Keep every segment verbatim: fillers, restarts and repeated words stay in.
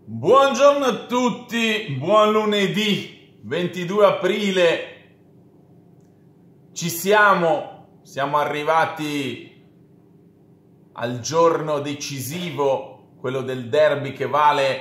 Buongiorno a tutti, buon lunedì ventidue aprile, ci siamo, siamo arrivati al giorno decisivo, quello del derby che vale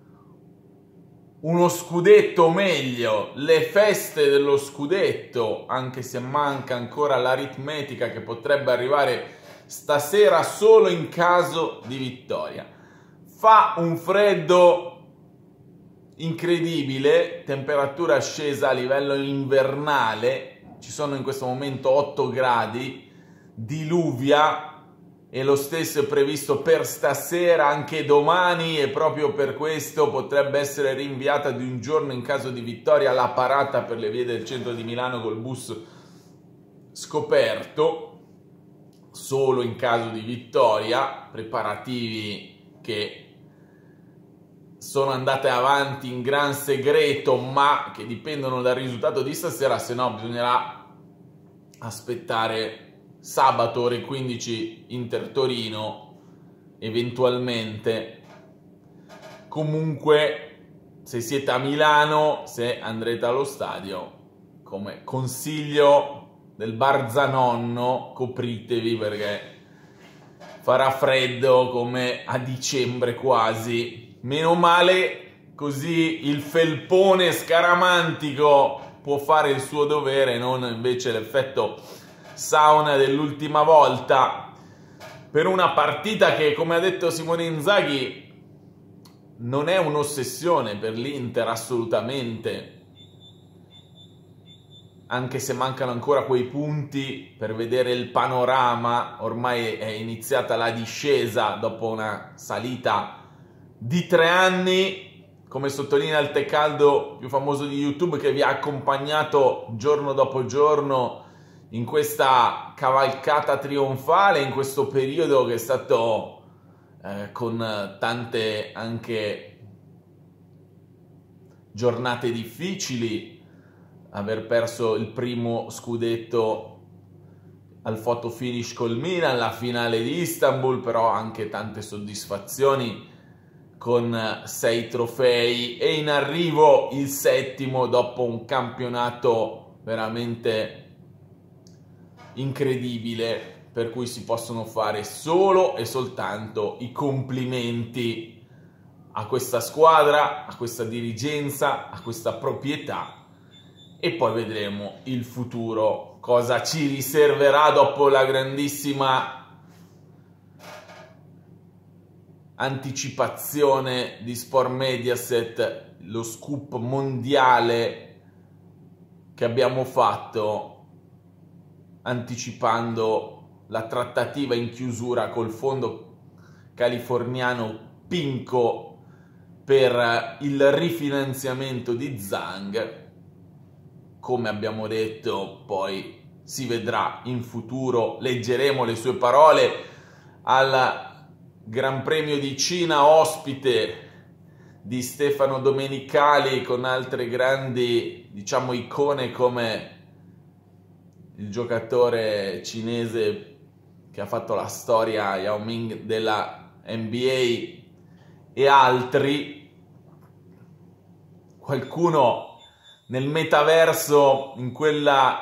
uno scudetto, o meglio, le feste dello scudetto, anche se manca ancora l'aritmetica che potrebbe arrivare stasera solo in caso di vittoria. Fa un freddo incredibile, temperatura scesa a livello invernale, ci sono in questo momento otto gradi, diluvia e lo stesso è previsto per stasera, anche domani, e proprio per questo potrebbe essere rinviata di un giorno in caso di vittoria la parata per le vie del centro di Milano col bus scoperto, solo in caso di vittoria, preparativi che sono andate avanti in gran segreto, ma che dipendono dal risultato di stasera, se no bisognerà aspettare sabato ore quindici Inter Torino, eventualmente. Comunque, se siete a Milano, se andrete allo stadio, come consiglio del Barzanonno, copritevi perché farà freddo come a dicembre quasi. Meno male, così il felpone scaramantico può fare il suo dovere, non invece l'effetto sauna dell'ultima volta, per una partita che, come ha detto Simone Inzaghi, non è un'ossessione per l'Inter assolutamente, anche se mancano ancora quei punti per vedere il panorama. Ormai è iniziata la discesa dopo una salita di tre anni, come sottolinea il tè caldo più famoso di YouTube, che vi ha accompagnato giorno dopo giorno in questa cavalcata trionfale, in questo periodo che è stato eh, con tante anche giornate difficili. Aver perso il primo scudetto al photo finish col Milan, la finale di Istanbul, però anche tante soddisfazioni con sei trofei e in arrivo il settimo dopo un campionato veramente incredibile, per cui si possono fare solo e soltanto i complimenti a questa squadra, a questa dirigenza, a questa proprietà, e poi vedremo il futuro cosa ci riserverà dopo la grandissima anticipazione di Sport Mediaset, lo scoop mondiale che abbiamo fatto anticipando la trattativa in chiusura col fondo californiano Pinco per il rifinanziamento di Zhang. Come abbiamo detto, poi si vedrà in futuro, leggeremo le sue parole al Gran Premio di Cina, ospite di Stefano Domenicali, con altre grandi, diciamo, icone come il giocatore cinese che ha fatto la storia, Yao Ming, della N B A, e altri. Qualcuno nel metaverso, in quella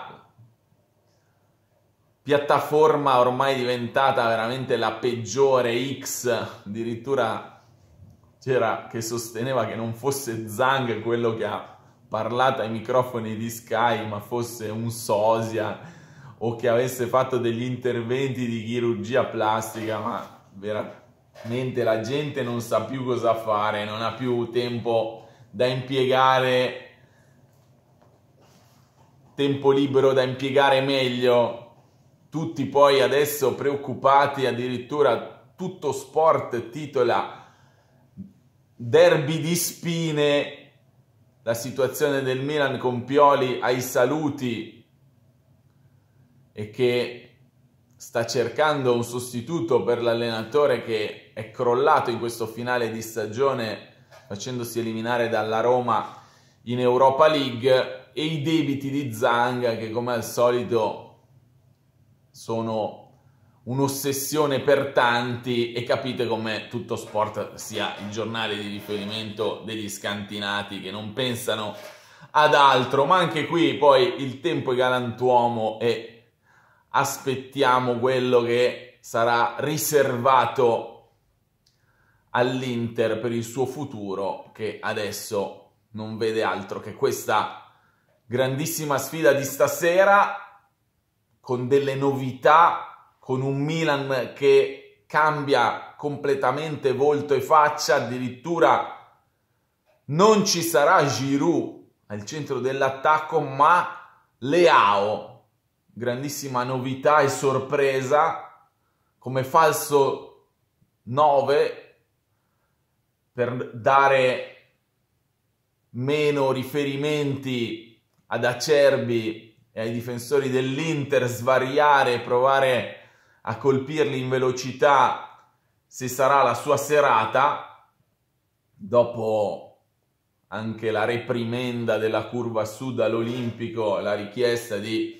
piattaforma ormai diventata veramente la peggiore, X, addirittura c'era che sosteneva che non fosse Zhang quello che ha parlato ai microfoni di Sky, ma fosse un sosia, o che avesse fatto degli interventi di chirurgia plastica. Ma veramente la gente non sa più cosa fare, non ha più tempo da impiegare, tempo libero da impiegare meglio. Tutti poi adesso preoccupati, addirittura Tutto Sport titola derby di spine la situazione del Milan con Pioli ai saluti e che sta cercando un sostituto per l'allenatore che è crollato in questo finale di stagione facendosi eliminare dalla Roma in Europa League, e i debiti di Zhang che, come al solito, sono un'ossessione per tanti e capite come tutto sport sia il giornale di riferimento degli scantinati che non pensano ad altro, ma anche qui poi il tempo è galantuomo e aspettiamo quello che sarà riservato all'Inter per il suo futuro, che adesso non vede altro che questa grandissima sfida di stasera, con delle novità, con un Milan che cambia completamente volto e faccia, addirittura non ci sarà Giroud al centro dell'attacco, ma Leao, grandissima novità e sorpresa, come falso nove per dare meno riferimenti ad Acerbi e ai difensori dell'Inter, svariare e provare a colpirli in velocità se sarà la sua serata, dopo anche la reprimenda della curva sud all'Olimpico, la richiesta di,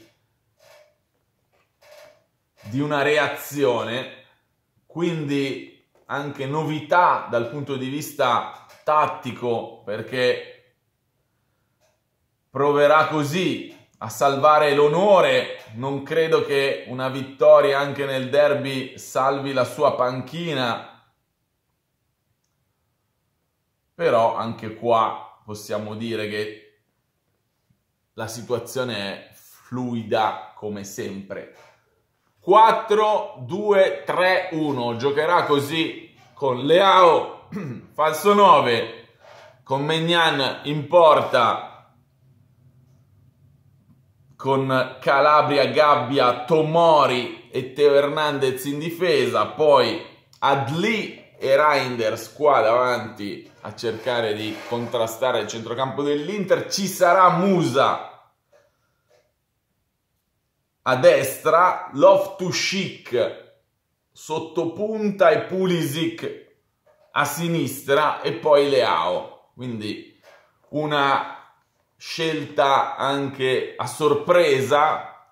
di una reazione, quindi anche novità dal punto di vista tattico, perché proverà così a salvare l'onore. Non credo che una vittoria anche nel derby salvi la sua panchina, però anche qua possiamo dire che la situazione è fluida come sempre. quattro due tre uno, giocherà così con Leao falso nove, con Maignan in porta, con Calabria, Gabbia, Tomori e Teo Hernandez in difesa, poi Adli e Reinders qua davanti a cercare di contrastare il centrocampo dell'Inter. Ci sarà Musa a destra, Loftus-Cheek sottopunta e Pulisic a sinistra e poi Leao, quindi una scelta anche a sorpresa.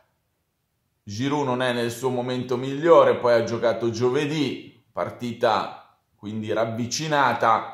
Giroud non è nel suo momento migliore, poi ha giocato giovedì, partita quindi ravvicinata,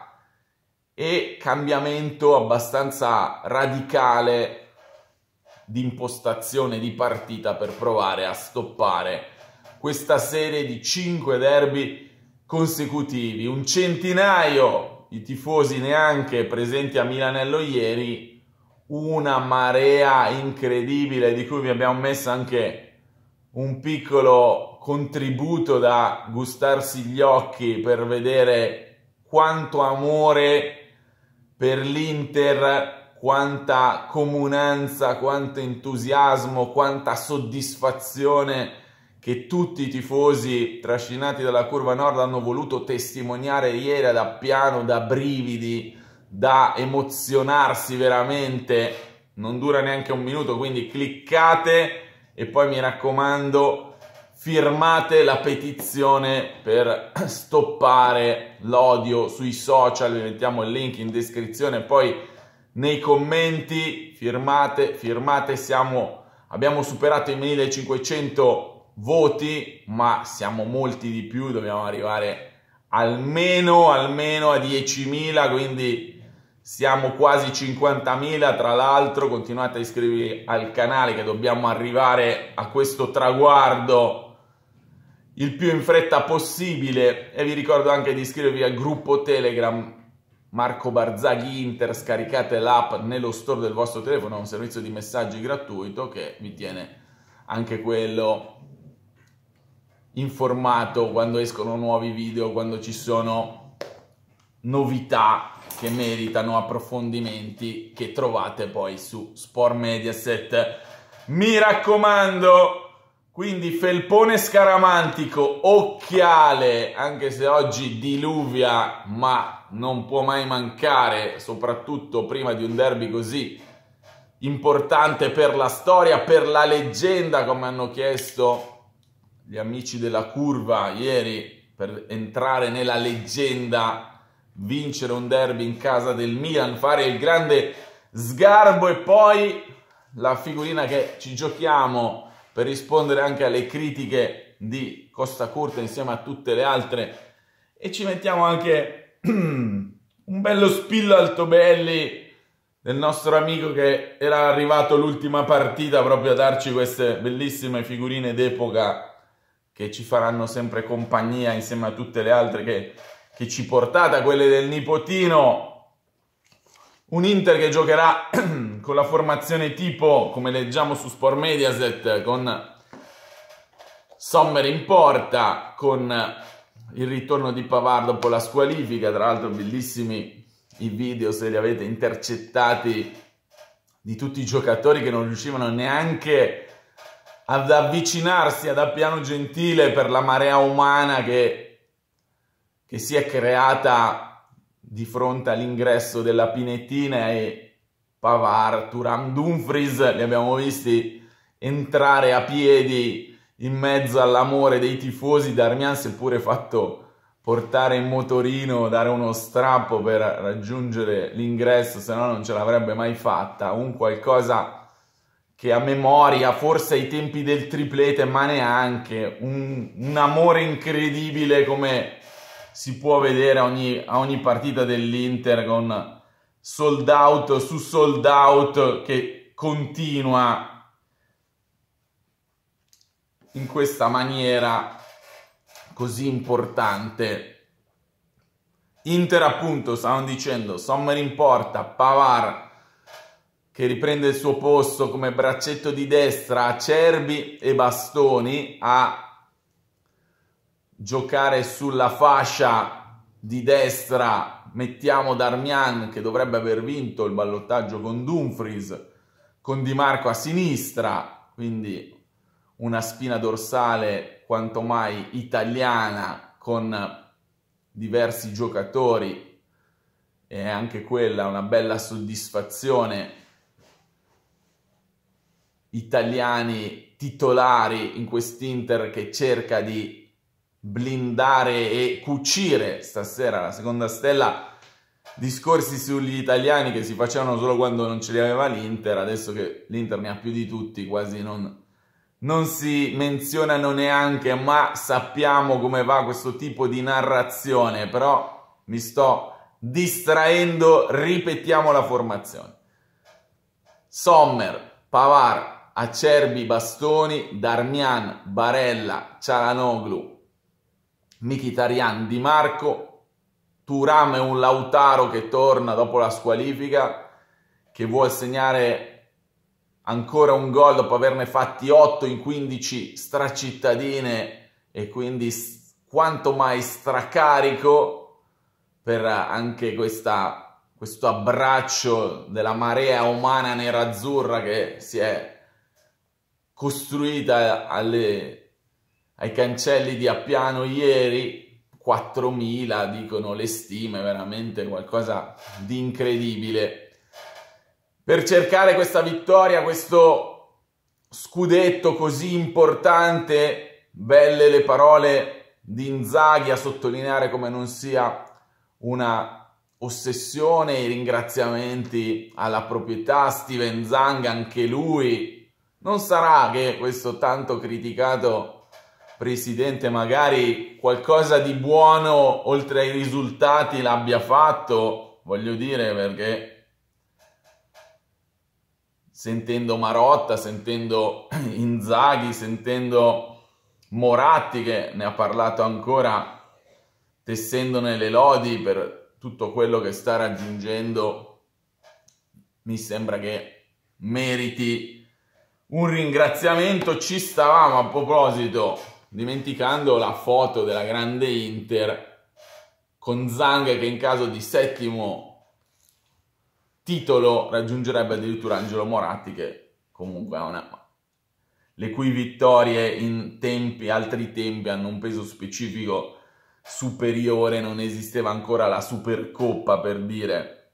e cambiamento abbastanza radicale di impostazione di partita per provare a stoppare questa serie di cinque derby consecutivi. Un centinaio di tifosi neanche presenti a Milanello ieri, una marea incredibile di cui vi abbiamo messo anche un piccolo contributo da gustarsi gli occhi per vedere quanto amore per l'Inter, quanta comunanza, quanto entusiasmo, quanta soddisfazione che tutti i tifosi trascinati dalla curva nord hanno voluto testimoniare ieri, da piano, da brividi, da emozionarsi veramente. Non dura neanche un minuto, quindi cliccate e poi mi raccomando firmate la petizione per stoppare l'odio sui social. Vi mettiamo il link in descrizione, poi nei commenti firmate, firmate. Siamo, abbiamo superato i millecinquecento voti, ma siamo molti di più, dobbiamo arrivare almeno, almeno a diecimila, quindi siamo quasi cinquantamila. Tra l'altro continuate a iscrivervi al canale, che dobbiamo arrivare a questo traguardo il più in fretta possibile, e vi ricordo anche di iscrivervi al gruppo Telegram Marco Barzagli Inter. Scaricate l'app nello store del vostro telefono, è un servizio di messaggi gratuito che vi tiene anche quello informato quando escono nuovi video, quando ci sono novità che meritano approfondimenti, che trovate poi su Sport Mediaset. Mi raccomando, quindi felpone scaramantico, occhiale, anche se oggi diluvia, ma non può mai mancare, soprattutto prima di un derby così importante per la storia, per la leggenda, come hanno chiesto gli amici della curva ieri, per entrare nella leggenda, vincere un derby in casa del Milan, fare il grande sgarbo. E poi la figurina che ci giochiamo per rispondere anche alle critiche di Costa Curta insieme a tutte le altre, e ci mettiamo anche un bello spillo Altobelli del nostro amico che era arrivato l'ultima partita proprio a darci queste bellissime figurine d'epoca che ci faranno sempre compagnia insieme a tutte le altre che, che ci portate, quelle del nipotino. Un Inter che giocherà con la formazione tipo, come leggiamo su Sport Mediaset, con Sommer in porta, con il ritorno di Pavard dopo la squalifica. Tra l'altro bellissimi i video, se li avete intercettati, di tutti i giocatori che non riuscivano neanche ad avvicinarsi ad Appiano Gentile per la marea umana che, che si è creata di fronte all'ingresso della Pinettina. E Pavard, Thuram, Dumfries li abbiamo visti entrare a piedi in mezzo all'amore dei tifosi. Darmian si è pure fatto portare in motorino, dare uno strappo per raggiungere l'ingresso, se no non ce l'avrebbe mai fatta. Un qualcosa che a memoria, forse ai tempi del triplete, ma neanche, un, un amore incredibile come si può vedere a ogni, a ogni partita dell'Inter, con sold out su sold out che continua in questa maniera così importante. Inter, appunto, stavano dicendo, Sommer in porta, Pavard che riprende il suo posto come braccetto di destra, Acerbi e Bastoni a giocare sulla fascia di destra. Mettiamo Darmian, che dovrebbe aver vinto il ballottaggio con Dumfries, con Di Marco a sinistra, quindi una spina dorsale quanto mai italiana con diversi giocatori, e anche quella una bella soddisfazione. Italiani titolari in quest'Inter che cerca di blindare e cucire stasera la seconda stella. Discorsi sugli italiani che si facevano solo quando non ce li aveva l'Inter, adesso che l'Inter ne ha più di tutti quasi non... non si menzionano neanche, ma sappiamo come va questo tipo di narrazione. Però mi sto distraendo, ripetiamo la formazione: Sommer, Pavard, Acerbi, Bastoni, Darmian, Barella, Çalhanoğlu, Mkhitaryan, Di Marco, Thuram e un Lautaro che torna dopo la squalifica, che vuol segnare ancora un gol dopo averne fatti otto in quindici stracittadine, e quindi quanto mai stracarico per anche questa, questo abbraccio della marea umana nerazzurra che si è costruita alle, ai cancelli di Appiano ieri. quattromila dicono le stime, veramente qualcosa di incredibile. Per cercare questa vittoria, questo scudetto così importante. Belle le parole di Inzaghi a sottolineare come non sia una ossessione, i ringraziamenti alla proprietà, Steven Zang, anche lui. Non sarà che questo tanto criticato presidente magari qualcosa di buono oltre ai risultati l'abbia fatto, voglio dire, perché sentendo Marotta, sentendo Inzaghi, sentendo Moratti che ne ha parlato ancora, tessendone le lodi per tutto quello che sta raggiungendo, mi sembra che meriti un ringraziamento. Ci stavamo, a proposito, dimenticando la foto della grande Inter con Zang che in caso di settimo titolo raggiungerebbe addirittura Angelo Moratti, che comunque ha una... le cui vittorie in tempi, altri tempi, hanno un peso specifico superiore. Non esisteva ancora la Supercoppa, per dire.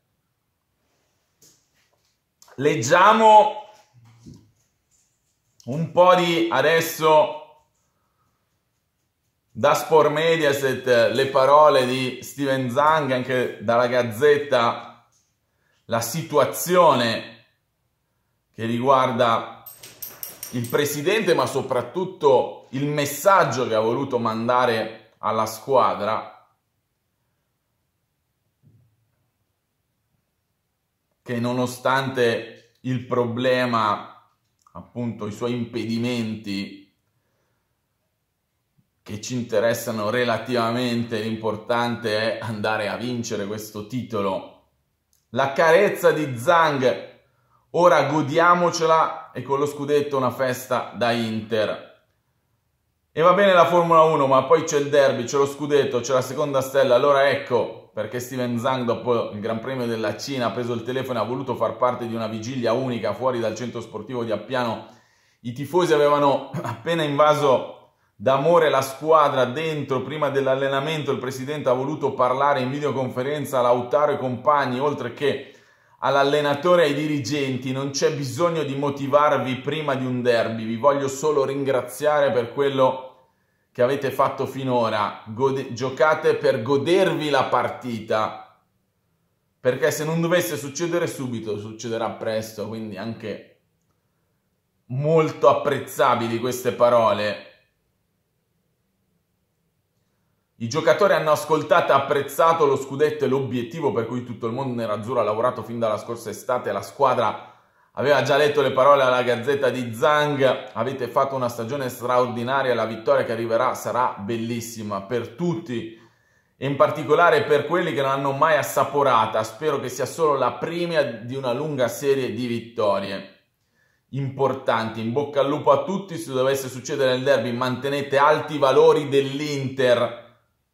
Leggiamo un po' di adesso da Sport Mediaset le parole di Steven Zang, anche dalla Gazzetta, la situazione che riguarda il presidente, ma soprattutto il messaggio che ha voluto mandare alla squadra, che nonostante il problema, appunto i suoi impedimenti che ci interessano relativamente, l'importante è andare a vincere questo titolo. La carezza di Zhang, ora godiamocela, e con lo scudetto una festa da Inter. E va bene la Formula uno, ma poi c'è il derby, c'è lo scudetto, c'è la seconda stella. Allora ecco perché Steven Zhang, dopo il Gran Premio della Cina, ha preso il telefono e ha voluto far parte di una vigilia unica fuori dal centro sportivo di Appiano. I tifosi avevano appena invaso d'amore la squadra dentro. Prima dell'allenamento il presidente ha voluto parlare in videoconferenza a Lautaro e compagni, oltre che all'allenatore e ai dirigenti. Non c'è bisogno di motivarvi prima di un derby, vi voglio solo ringraziare per quello che avete fatto finora. Gode- giocate per godervi la partita, perché se non dovesse succedere subito succederà presto. Quindi anche molto apprezzabili queste parole. I giocatori hanno ascoltato e apprezzato lo scudetto e l'obiettivo per cui tutto il mondo nerazzurro ha lavorato fin dalla scorsa estate. La squadra aveva già letto le parole alla Gazzetta di Zhang. Avete fatto una stagione straordinaria, la vittoria che arriverà sarà bellissima per tutti e in particolare per quelli che non hanno mai assaporata. Spero che sia solo la prima di una lunga serie di vittorie importanti. In bocca al lupo a tutti. Se dovesse succedere nel derby, mantenete alti i valori dell'Inter,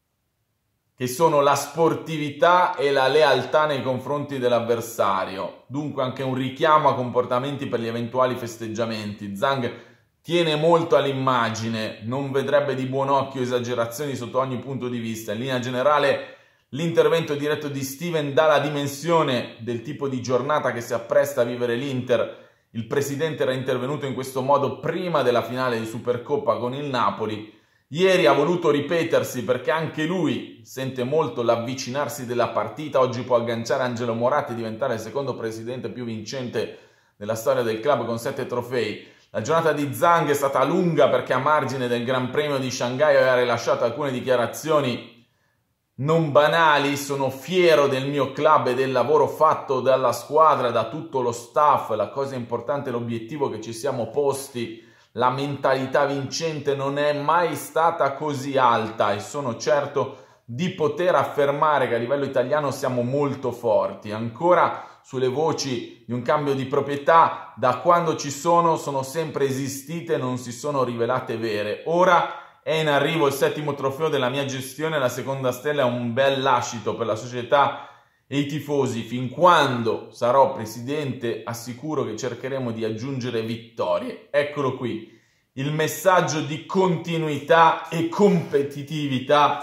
che sono la sportività e la lealtà nei confronti dell'avversario. Dunque anche un richiamo a comportamenti per gli eventuali festeggiamenti. Zhang tiene molto all'immagine, non vedrebbe di buon occhio esagerazioni sotto ogni punto di vista. In linea generale l'intervento diretto di Steven dà la dimensione del tipo di giornata che si appresta a vivere l'Inter. Il presidente era intervenuto in questo modo prima della finale di Supercoppa con il Napoli. Ieri ha voluto ripetersi perché anche lui sente molto l'avvicinarsi della partita. Oggi può agganciare Angelo Moratti e diventare il secondo presidente più vincente della storia del club con sette trofei. La giornata di Zhang è stata lunga perché a margine del Gran Premio di Shanghai aveva rilasciato alcune dichiarazioni non banali. Sono fiero del mio club e del lavoro fatto dalla squadra, da tutto lo staff. La cosa importante è l'obiettivo che ci siamo posti. La mentalità vincente non è mai stata così alta e sono certo di poter affermare che a livello italiano siamo molto forti. Ancora sulle voci di un cambio di proprietà, da quando ci sono, sono sempre esistite e non si sono rivelate vere. Ora è in arrivo il settimo trofeo della mia gestione, la seconda stella è un bel lascito per la società e i tifosi. Fin quando sarò presidente assicuro che cercheremo di aggiungere vittorie. Eccolo qui, il messaggio di continuità e competitività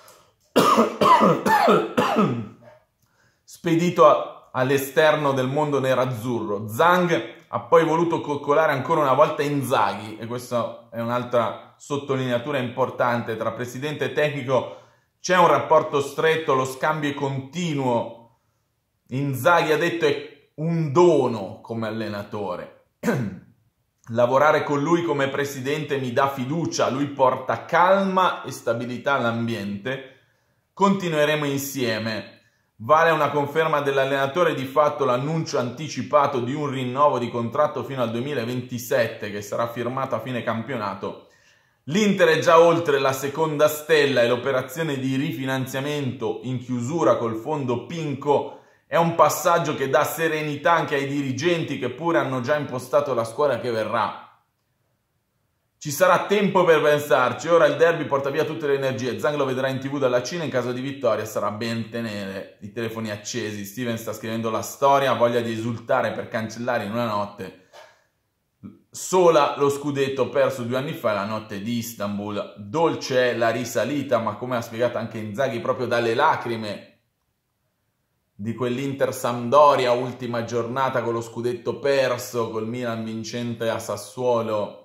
spedito all'esterno del mondo nerazzurro. Zhang ha poi voluto coccolare ancora una volta Inzaghi, e questa è un'altra sottolineatura importante. Tra presidente e tecnico c'è un rapporto stretto, lo scambio è continuo. Inzaghi, ha detto, è un dono come allenatore. Lavorare con lui come presidente mi dà fiducia, lui porta calma e stabilità all'ambiente. Continueremo insieme. Vale una conferma dell'allenatore di fatto l'annuncio anticipato di un rinnovo di contratto fino al duemilaventisette che sarà firmato a fine campionato. L'Inter è già oltre la seconda stella e l'operazione di rifinanziamento in chiusura col fondo Pinco è un passaggio che dà serenità anche ai dirigenti che pure hanno già impostato la squadra che verrà. Ci sarà tempo per pensarci, ora il derby porta via tutte le energie. Zhang lo vedrà in tv dalla Cina, in caso di vittoria sarà ben tenere i telefoni accesi. Steven sta scrivendo la storia, ha voglia di esultare per cancellare in una notte sola lo scudetto perso due anni fa, la notte di Istanbul. Dolce è la risalita, ma come ha spiegato anche Inzaghi, proprio dalle lacrime di quell'Inter Sampdoria, ultima giornata con lo scudetto perso, col Milan vincente a Sassuolo,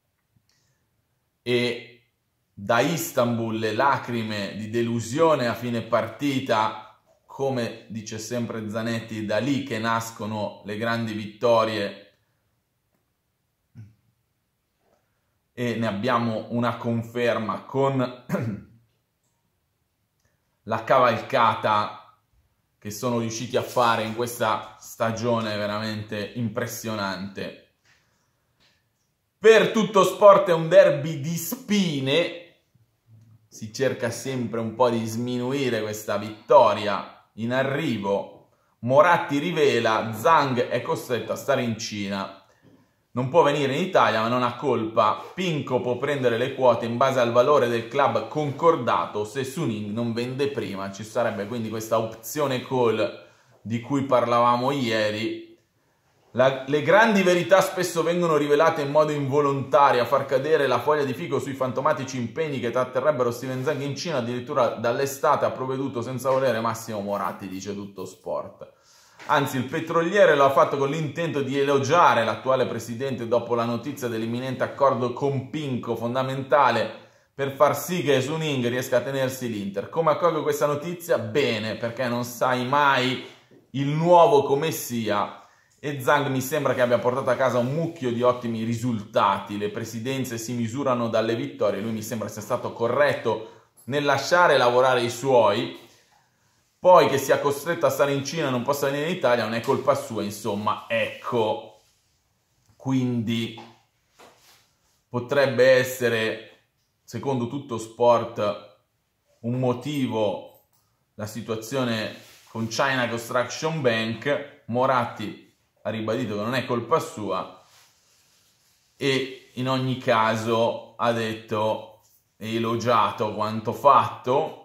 e da Istanbul le lacrime di delusione a fine partita. Come dice sempre Zanetti, da lì che nascono le grandi vittorie e ne abbiamo una conferma con la cavalcata che sono riusciti a fare in questa stagione veramente impressionante. Per Tutto Sport è un derby di spine, si cerca sempre un po' di sminuire questa vittoria in arrivo. Moratti rivela, Zhang è costretto a stare in Cina. Non può venire in Italia ma non ha colpa, Pinco può prendere le quote in base al valore del club concordato, se Suning non vende prima. Ci sarebbe quindi questa opzione call di cui parlavamo ieri. La, le grandi verità spesso vengono rivelate in modo involontario a far cadere la foglia di fico sui fantomatici impegni che tratterrebbero Steven Zhang in Cina. Addirittura dall'estate ha provveduto senza volere Massimo Moratti, dice Tutto Sport. Anzi, il petroliere lo ha fatto con l'intento di elogiare l'attuale presidente dopo la notizia dell'imminente accordo con Pinco, fondamentale per far sì che Suning riesca a tenersi l'Inter. Come accolgo questa notizia? Bene, perché non sai mai il nuovo come sia, e Zhang mi sembra che abbia portato a casa un mucchio di ottimi risultati. Le presidenze si misurano dalle vittorie, lui mi sembra sia stato corretto nel lasciare lavorare i suoi. Poi che sia costretto a stare in Cina e non possa venire in Italia non è colpa sua, insomma, ecco. Quindi potrebbe essere, secondo Tutto Sport, un motivo la situazione con China Construction Bank. Moratti ha ribadito che non è colpa sua e in ogni caso ha detto e elogiato quanto fatto.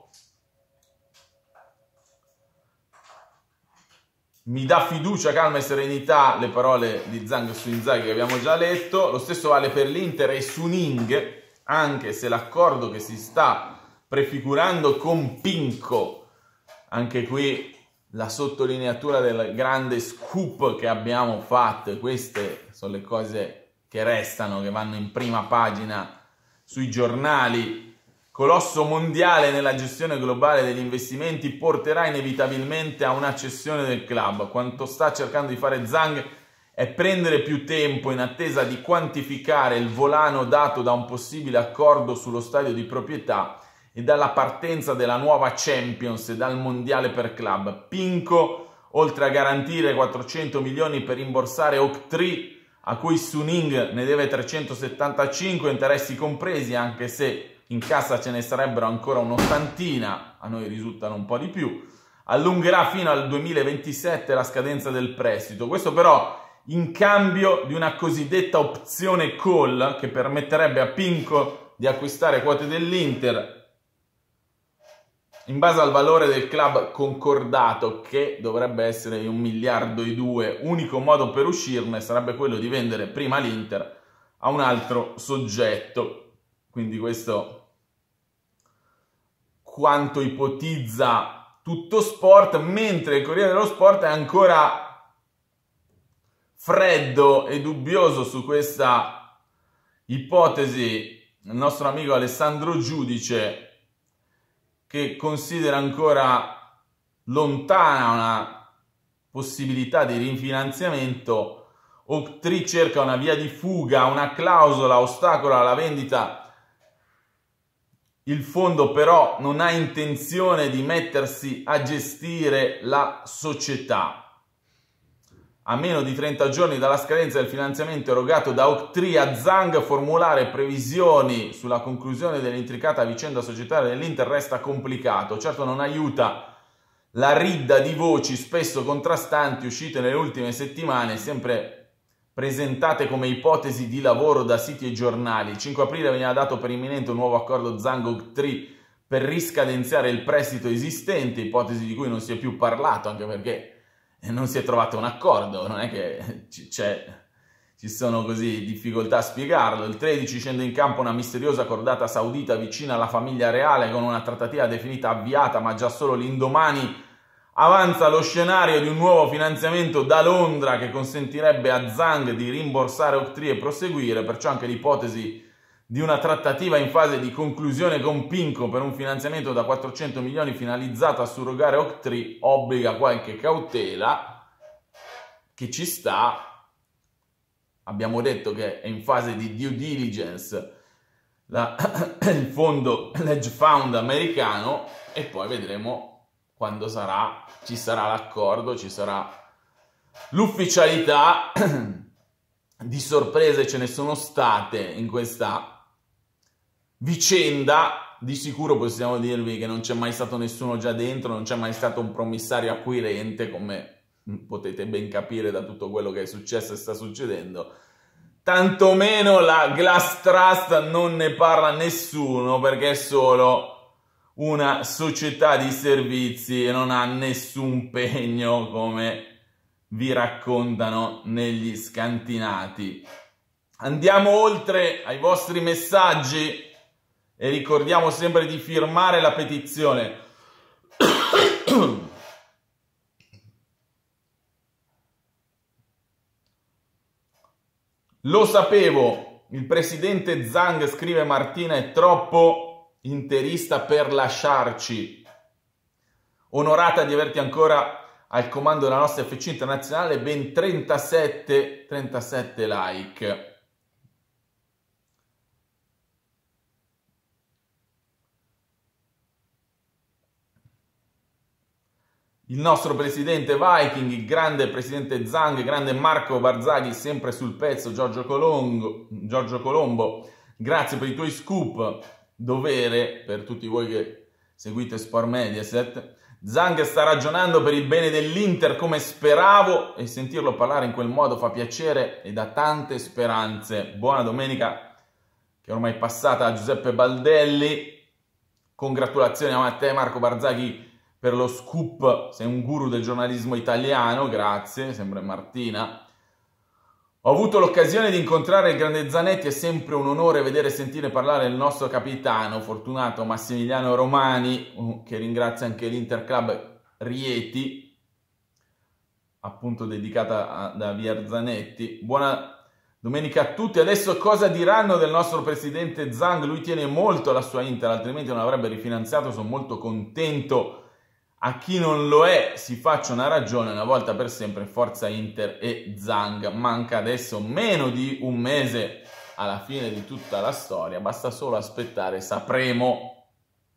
Mi dà fiducia, calma e serenità, le parole di Zhang su Inzaghi che abbiamo già letto. Lo stesso vale per l'Inter e Suning, anche se l'accordo che si sta prefigurando con Pinco, anche qui la sottolineatura del grande scoop che abbiamo fatto. Queste sono le cose che restano, che vanno in prima pagina sui giornali. Colosso mondiale nella gestione globale degli investimenti porterà inevitabilmente a una cessione del club. Quanto sta cercando di fare Zhang è prendere più tempo in attesa di quantificare il volano dato da un possibile accordo sullo stadio di proprietà e dalla partenza della nuova Champions e dal mondiale per club. Pinco, oltre a garantire quattrocento milioni per rimborsare Oaktree, a cui Suning ne deve trecentosettantacinque, interessi compresi, anche se in cassa ce ne sarebbero ancora un'ottantina, a noi risultano un po' di più, allungherà fino al duemilaventisette la scadenza del prestito. Questo però in cambio di una cosiddetta opzione call che permetterebbe a Pinco di acquistare quote dell'Inter in base al valore del club concordato, che dovrebbe essere un miliardo e due. Unico modo per uscirne sarebbe quello di vendere prima l'Inter a un altro soggetto. Quindi questo quanto ipotizza Tutto Sport, mentre il Corriere dello Sport è ancora freddo e dubbioso su questa ipotesi. Il nostro amico Alessandro Giudice, che considera ancora lontana una possibilità di rifinanziamento. Oaktree cerca una via di fuga, una clausola ostacola la vendita. Il fondo però non ha intenzione di mettersi a gestire la società. A meno di trenta giorni dalla scadenza del finanziamento erogato da Oaktree a Zhang, formulare previsioni sulla conclusione dell'intricata vicenda societaria dell'Inter resta complicato. Certo non aiuta la ridda di voci spesso contrastanti uscite nelle ultime settimane, sempre presentate come ipotesi di lavoro da siti e giornali. Il cinque aprile veniva dato per imminente un nuovo accordo Zhang-Oaktree per riscadenziare il prestito esistente, ipotesi di cui non si è più parlato, anche perché non si è trovato un accordo, non è che c'è, ci sono così difficoltà a spiegarlo. Il tredici scende in campo una misteriosa cordata saudita vicina alla famiglia reale, con una trattativa definita avviata, ma già solo l'indomani avanza lo scenario di un nuovo finanziamento da Londra che consentirebbe a Zhang di rimborsare Oaktree e proseguire, perciò anche l'ipotesi di una trattativa in fase di conclusione con Pinco per un finanziamento da quattrocento milioni finalizzato a surrogare Oaktree obbliga qualche cautela, che ci sta. Abbiamo detto che è in fase di due diligence la, il fondo hedge fund americano, e poi vedremo quando sarà, ci sarà l'accordo, ci sarà l'ufficialità. Di sorprese ce ne sono state in questa vicenda. Di sicuro possiamo dirvi che non c'è mai stato nessuno già dentro, non c'è mai stato un commissario acquirente, come potete ben capire da tutto quello che è successo e sta succedendo. Tantomeno la Glass Trust non ne parla nessuno, perché è solo una società di servizi e non ha nessun pegno, come vi raccontano negli scantinati. Andiamo oltre ai vostri messaggi e ricordiamo sempre di firmare la petizione. Lo sapevo, il presidente Zhang, scrive Martina, è troppo interista per lasciarci. Onorata di averti ancora al comando della nostra F C internazionale, ben trentasette, trentasette like. Il nostro presidente Viking, il grande presidente Zhang, grande Marco Barzaghi, sempre sul pezzo, Giorgio Colombo, Giorgio Colombo, grazie per i tuoi scoop, dovere per tutti voi che seguite Sport Mediaset. Zhang sta ragionando per il bene dell'Inter come speravo, e sentirlo parlare in quel modo fa piacere e dà tante speranze. Buona domenica, che è ormai passata, a Giuseppe Baldelli. Congratulazioni a te Marco Barzaghi per lo scoop, sei un guru del giornalismo italiano, grazie, sempre Martina. Ho avuto l'occasione di incontrare il grande Zanetti, è sempre un onore vedere e sentire parlare il nostro capitano, fortunato Massimiliano Romani, che ringrazia anche l'Inter Club Rieti, appunto dedicata a, da Via Zanetti. Buona domenica a tutti. Adesso cosa diranno del nostro presidente Zhang? Lui tiene molto alla sua Inter, altrimenti non avrebbe rifinanziato, sono molto contento. A chi non lo è si faccia una ragione una volta per sempre, forza Inter e Zhang. Manca adesso meno di un mese alla fine di tutta la storia, basta solo aspettare, sapremo.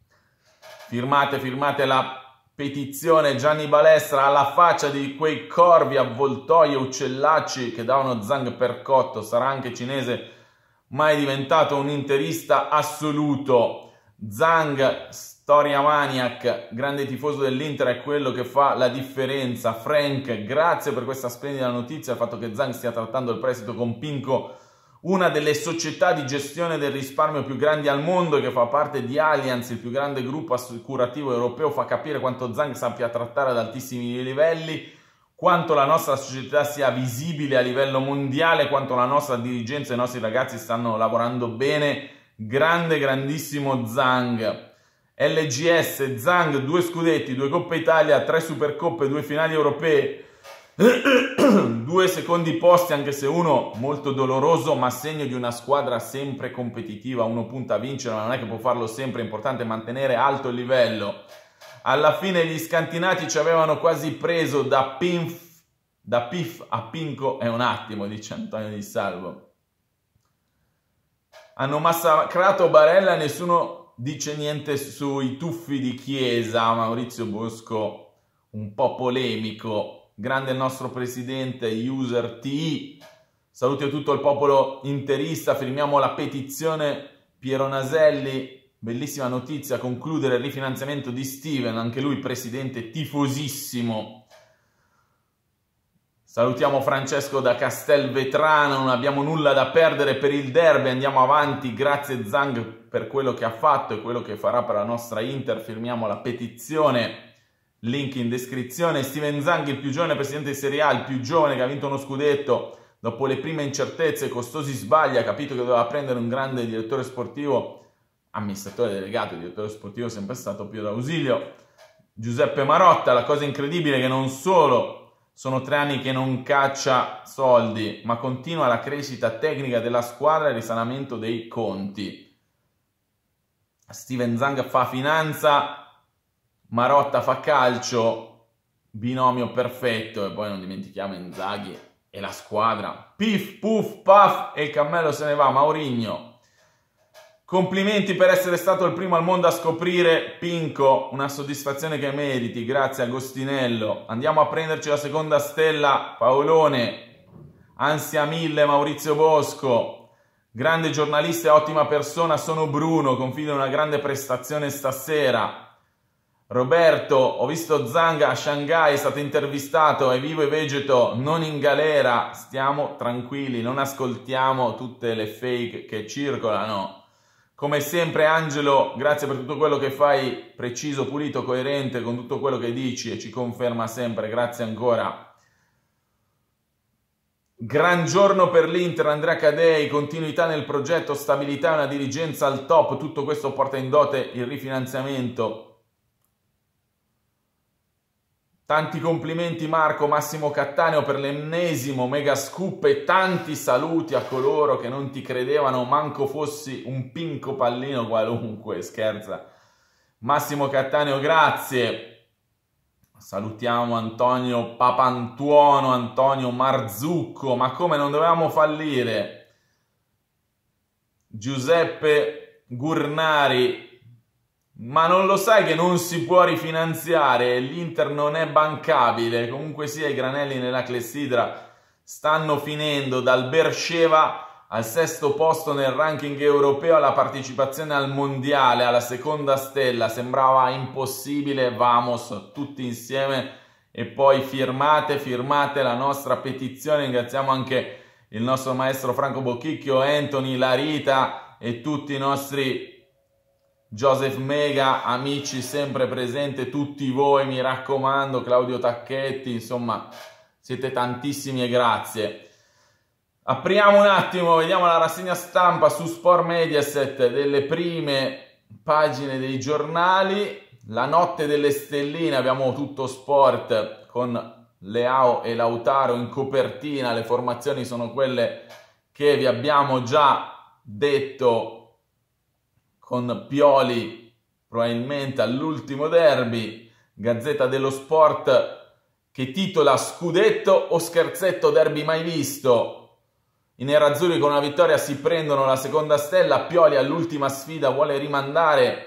Firmate, firmate la petizione. Gianni Balestra, alla faccia di quei corvi, avvoltoi e uccellacci che davano Zhang per cotto, sarà anche cinese, mai diventato un interista assoluto. Zhang, storia maniac, grande tifoso dell'Inter, è quello che fa la differenza. Frank, grazie per questa splendida notizia, il fatto che Zhang stia trattando il prestito con Pinco, una delle società di gestione del risparmio più grandi al mondo e che fa parte di Allianz, il più grande gruppo assicurativo europeo, fa capire quanto Zhang sappia trattare ad altissimi livelli, quanto la nostra società sia visibile a livello mondiale, quanto la nostra dirigenza e i nostri ragazzi stanno lavorando bene. Grande, grandissimo Zhang. L G S, Zhang, due scudetti, due Coppa Italia, tre Supercoppe, due finali europee, due secondi posti, anche se uno molto doloroso, ma segno di una squadra sempre competitiva. Uno punta a vincere, ma non è che può farlo sempre, è importante mantenere alto il livello. Alla fine gli scantinati ci avevano quasi preso da Pinf, da Pif a Pinco, è un attimo, dice Antonio Di Salvo. Hanno massacrato Barella, nessuno dice niente sui tuffi di Chiesa. Maurizio Bosco un po' polemico. Grande il nostro presidente User T I. Saluti a tutto il popolo interista, firmiamo la petizione. Piero Naselli, bellissima notizia, concludere il rifinanziamento di Steven, anche lui presidente tifosissimo. Salutiamo Francesco da Castelvetrano, non abbiamo nulla da perdere per il derby, andiamo avanti, grazie Zhang per quello che ha fatto e quello che farà per la nostra Inter, firmiamo la petizione, link in descrizione. Steven Zhang, il più giovane presidente di Serie A, il più giovane che ha vinto uno scudetto, dopo le prime incertezze, costosi sbagli, ha capito che doveva prendere un grande direttore sportivo, amministratore delegato, direttore sportivo sempre stato Pio D'Ausilio. Giuseppe Marotta, la cosa incredibile è che non solo sono tre anni che non caccia soldi, ma continua la crescita tecnica della squadra e il risanamento dei conti. Steven Zhang fa finanza, Marotta fa calcio, binomio perfetto. E poi non dimentichiamo Inzaghi e la squadra. Pif, puff, paf e il cammello se ne va. Maurigno. Complimenti per essere stato il primo al mondo a scoprire Pinco, una soddisfazione che meriti, grazie Agostinello. Andiamo a prenderci la seconda stella, Paolone, ansia mille, Maurizio Bosco, grande giornalista e ottima persona, sono Bruno, confido in una grande prestazione stasera. Roberto, ho visto Zhang a Shanghai, è stato intervistato, è vivo e vegeto, non in galera, stiamo tranquilli, non ascoltiamo tutte le fake che circolano. Come sempre Angelo, grazie per tutto quello che fai, preciso, pulito, coerente con tutto quello che dici e ci conferma sempre, grazie ancora. Gran giorno per l'Inter, Andrea Cadei, continuità nel progetto, stabilità e una dirigenza al top, tutto questo porta in dote il rifinanziamento. Tanti complimenti Marco, Massimo Cattaneo per l'ennesimo mega scoop e tanti saluti a coloro che non ti credevano manco fossi un pinco pallino qualunque, scherza. Massimo Cattaneo, grazie. Salutiamo Antonio Papantuono, Antonio Marzucco, ma come non dovevamo fallire? Giuseppe Gurnari, ma non lo sai che non si può rifinanziare, l'Inter non è bancabile, comunque sia i granelli nella clessidra stanno finendo, dal Beersheva al sesto posto nel ranking europeo alla partecipazione al mondiale, alla seconda stella, sembrava impossibile, vamos tutti insieme e poi firmate, firmate la nostra petizione, ringraziamo anche il nostro maestro Franco Bocchicchio, Anthony, Larita e tutti i nostri Joseph Mega, amici sempre presenti, tutti voi mi raccomando, Claudio Tacchetti, insomma siete tantissimi e grazie. Apriamo un attimo, vediamo la rassegna stampa su Sport Mediaset delle prime pagine dei giornali. La notte delle stelline, abbiamo tutto sport con Leao e Lautaro in copertina, le formazioni sono quelle che vi abbiamo già detto con Pioli probabilmente all'ultimo derby. Gazzetta dello Sport che titola Scudetto o scherzetto, derby mai visto. I nerazzurri con una vittoria si prendono la seconda stella, Pioli all'ultima sfida vuole rimandare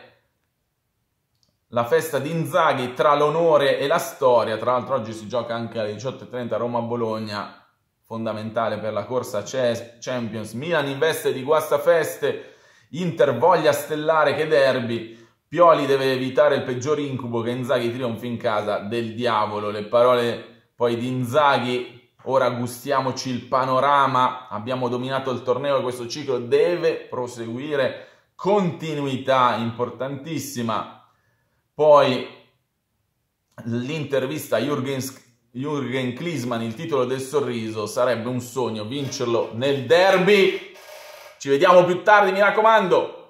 la festa di Inzaghi tra l'onore e la storia. Tra l'altro oggi si gioca anche alle diciotto e trenta Roma-Bologna, fondamentale per la corsa Champions. Milan in veste di guastafeste, Inter voglia stellare che derby, Pioli deve evitare il peggior incubo che Inzaghi trionfi in casa del diavolo. Le parole poi di Inzaghi, ora gustiamoci il panorama, abbiamo dominato il torneo e questo ciclo deve proseguire, continuità importantissima. Poi l'intervista a Jürgen, Jürgen Klinsmann, il titolo del sorriso, sarebbe un sogno vincerlo nel derby. Ci vediamo più tardi, mi raccomando!